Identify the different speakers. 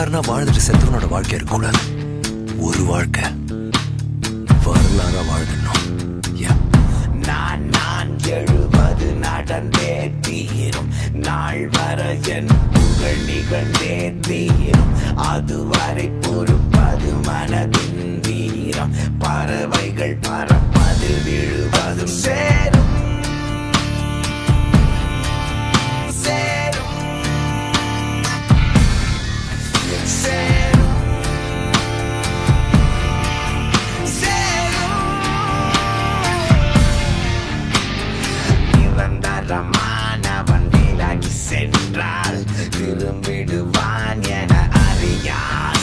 Speaker 1: சாதாரண வாழ்ந்துட்டு செத்தவனோட வாழ்க்கை இருக்கக்கூடாது. ஒரு வாழ்க்கை வரலாறா வாழணும்.
Speaker 2: நான் எழுவது நடந்தே தீரும், நாள் வர என் புகழ் நிகழ்ந்தே தீரும். அதுவரை பொறுப்பது மனதின் வீரம், பறவைகள் பறப்பதில் விழுவதும் சேரும் சேரும் சேரும் நிரந்தரமானவன் விலகி சென்றால் திரும்பிடுவான் என அறியார்.